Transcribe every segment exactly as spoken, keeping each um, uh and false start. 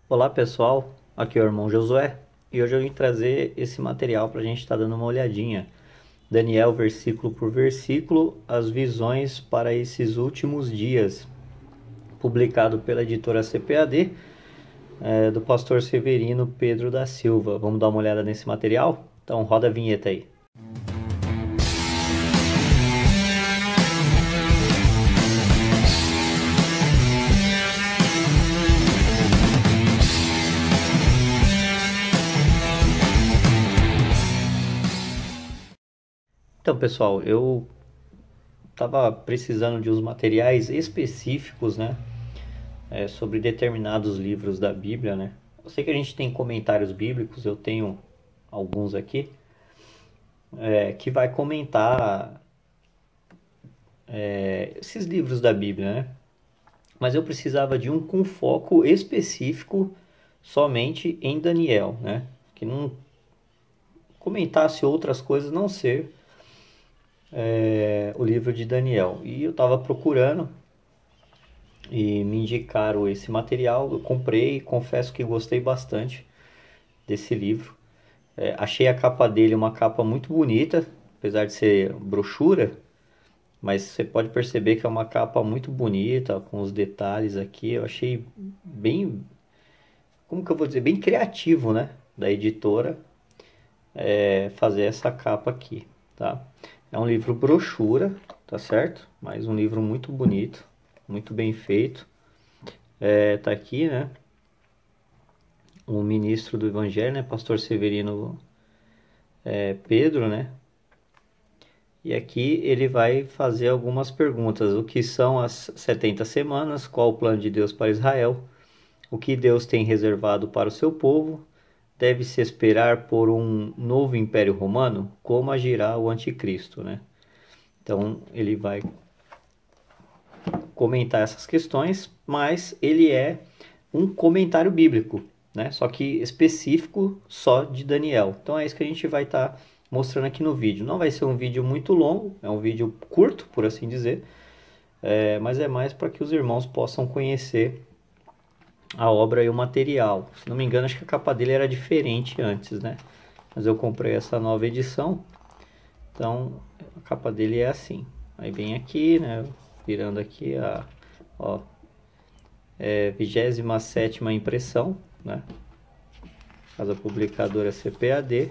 Olá pessoal, aqui é o irmão Josué e hoje eu vim trazer esse material para a gente estar dando uma olhadinha. Daniel, versículo por versículo, as visões para esses últimos dias, publicado pela editora C P A D, é, do pastor Severino Pedro da Silva. Vamos dar uma olhada nesse material? Então roda a vinheta aí. Então pessoal, eu estava precisando de uns materiais específicos, né? É, sobre determinados livros da Bíblia, né? Eu sei que a gente tem comentários bíblicos, eu tenho alguns aqui, é, que vai comentar é, esses livros da Bíblia, né? Mas eu precisava de um com foco específico somente em Daniel, né? Que não comentasse outras coisas, não ser é, o livro de Daniel. E eu estava procurando e me indicaram esse material, eu comprei, confesso que gostei bastante desse livro. É, achei a capa dele uma capa muito bonita, apesar de ser brochura, mas você pode perceber que é uma capa muito bonita, com os detalhes aqui. Eu achei bem, como que eu vou dizer, bem criativo, né, da editora, é, fazer essa capa aqui, tá? É um livro brochura, tá certo? Mas um livro muito bonito, muito bem feito. É, tá aqui, né, o ministro do Evangelho, né, pastor Severino é, Pedro, né? E aqui ele vai fazer algumas perguntas. O que são as setenta semanas? Qual o plano de Deus para Israel? O que Deus tem reservado para o seu povo? Deve-se esperar por um novo império romano? Como agirá o anticristo, né? Então ele vai comentar essas questões, mas ele é um comentário bíblico, né? Só que específico só de Daniel. Então é isso que a gente vai estar tá mostrando aqui no vídeo. Não vai ser um vídeo muito longo, é um vídeo curto, por assim dizer, é, mas é mais para que os irmãos possam conhecer a obra e o material. Se não me engano, acho que a capa dele era diferente antes, né? Mas eu comprei essa nova edição, então a capa dele é assim. Aí vem aqui, né? Virando aqui a ó, é, vigésima sétima impressão, né? Casa publicadora C P A D.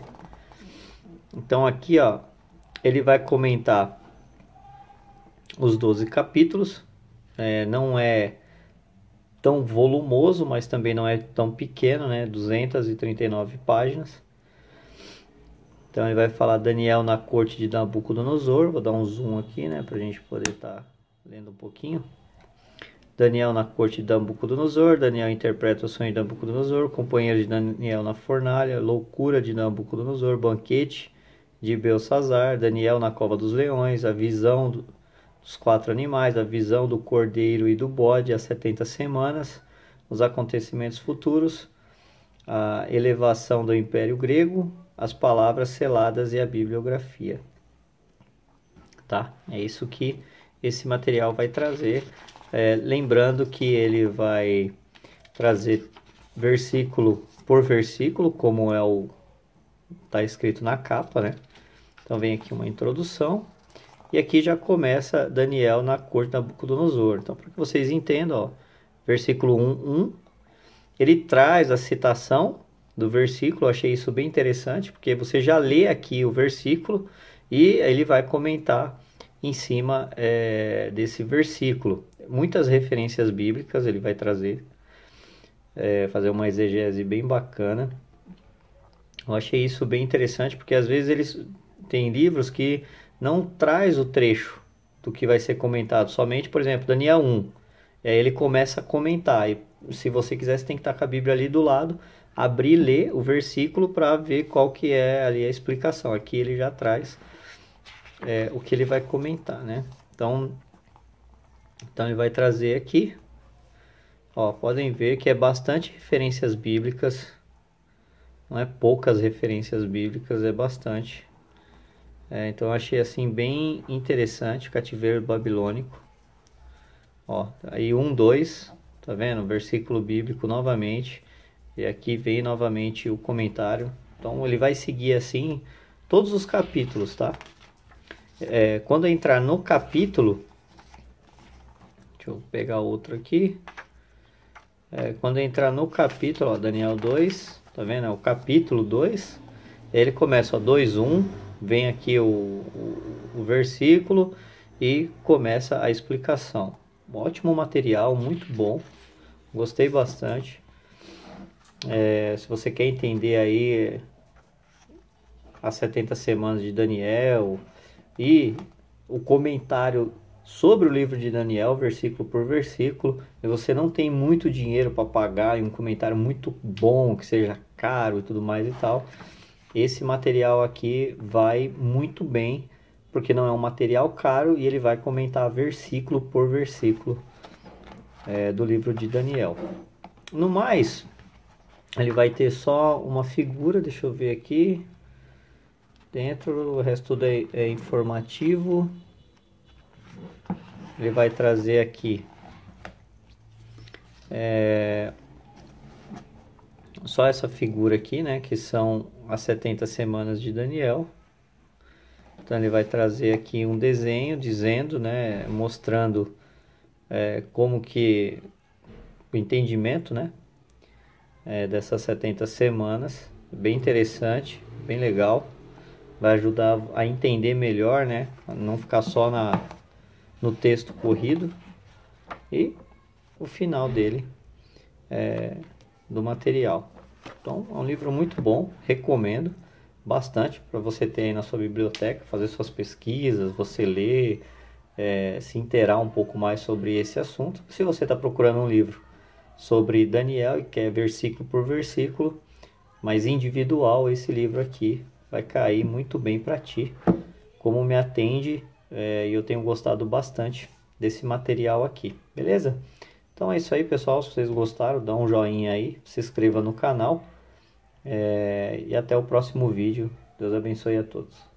Então aqui, ó, ele vai comentar os doze capítulos. É, não é tão volumoso, mas também não é tão pequeno, né? duzentas e trinta e nove páginas. Então ele vai falar Daniel na corte de Nabucodonosor. Vou dar um zoom aqui, né, pra gente poder estar tá lendo um pouquinho. Daniel na corte de Nabucodonosor. Daniel interpreta o sonho de Nabucodonosor. Companheiro de Daniel na fornalha. Loucura de Nabucodonosor. Banquete de Belsazar. Daniel na cova dos leões. A visão do, dos quatro animais. A visão do cordeiro e do bode. As setenta semanas. Os acontecimentos futuros. A elevação do Império Grego. As palavras seladas e a bibliografia. Tá? É isso que esse material vai trazer. É, lembrando que ele vai trazer versículo por versículo, como é o tá escrito na capa, né? Então vem aqui uma introdução e aqui já começa Daniel na corte de Nabucodonosor. Então, para que vocês entendam, ó, versículo um, um, ele traz a citação do versículo. Eu achei isso bem interessante, porque você já lê aqui o versículo e ele vai comentar em cima é, desse versículo. Muitas referências bíblicas ele vai trazer, é, fazer uma exegese bem bacana. Eu achei isso bem interessante, porque às vezes eles têm livros que não traz o trecho do que vai ser comentado, somente, por exemplo, Daniel um. Aí ele começa a comentar, e se você quiser, você tem que estar com a Bíblia ali do lado, abrir, ler o versículo para ver qual que é ali a explicação. Aqui ele já traz é, o que ele vai comentar, né? Então, então ele vai trazer aqui, ó, podem ver que é bastante referências bíblicas, não é poucas referências bíblicas, é bastante. É, então eu achei assim bem interessante, cativeiro babilônico. Ó, aí um, dois, tá vendo? Versículo bíblico novamente. E aqui vem novamente o comentário. Então ele vai seguir assim todos os capítulos, tá? É, quando entrar no capítulo, deixa eu pegar outro aqui. É, quando entrar no capítulo, ó, Daniel dois, tá vendo? É o capítulo dois. Ele começa, ó, dois, um, vem aqui o, o, o versículo e começa a explicação. Um ótimo material, muito bom. Gostei bastante. É, se você quer entender aí as setenta semanas de Daniel e o comentário sobre o livro de Daniel, versículo por versículo, e você não tem muito dinheiro para pagar em um comentário muito bom, que seja caro e tudo mais e tal, esse material aqui vai muito bem, porque não é um material caro e ele vai comentar versículo por versículo é, do livro de Daniel. No mais, ele vai ter só uma figura, deixa eu ver aqui, dentro, o resto tudo é, é informativo. Ele vai trazer aqui é, só essa figura aqui, né, que são as setenta semanas de Daniel. Então ele vai trazer aqui um desenho dizendo, né, mostrando é, como que o entendimento, né, é, dessas setenta semanas, bem interessante, bem legal, vai ajudar a entender melhor, né, não ficar só na, no texto corrido. E o final dele é, do material. Então é um livro muito bom, recomendo bastante para você ter aí na sua biblioteca, fazer suas pesquisas, você ler, é, se inteirar um pouco mais sobre esse assunto. Se você está procurando um livro sobre Daniel e quer versículo por versículo, mas individual, esse livro aqui vai cair muito bem para ti, como me atende, é, e eu tenho gostado bastante desse material aqui, beleza? Então é isso aí, pessoal. Se vocês gostaram, dá um joinha aí, se inscreva no canal, é, e até o próximo vídeo. Deus abençoe a todos.